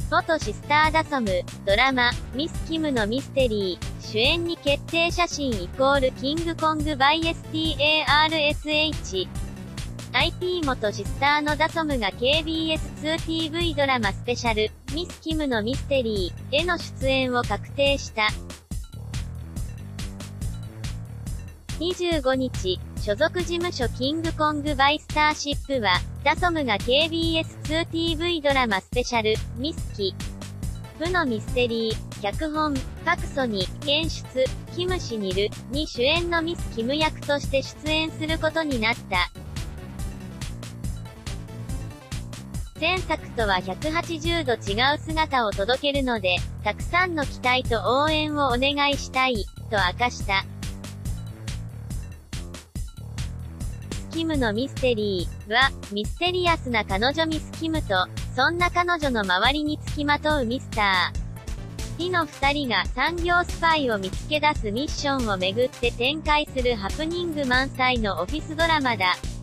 元シスターダソム、ドラマ、ミス・キムのミステリー、主演に決定写真=キングコング by STARSH。IP 元シスターのダソムが KBS2TV ドラマスペシャル、ミス・キムのミステリー、への出演を確定した。25日、所属事務所キングコングバイスターシップは、ダソムが KBS2TV ドラマスペシャル、ミスキムのミステリー、脚本、パクソニ、演出、キムシニルに主演のミス・キム役として出演することになった。前作とは180度違う姿を届けるので、たくさんの期待と応援をお願いしたい、と明かした。キムのミステリーは、ミステリアスな彼女ミス・キムと、そんな彼女の周りに付きまとうミスター・リの二人が産業スパイを見つけ出すミッションをめぐって展開するハプニング満載のオフィスドラマだ。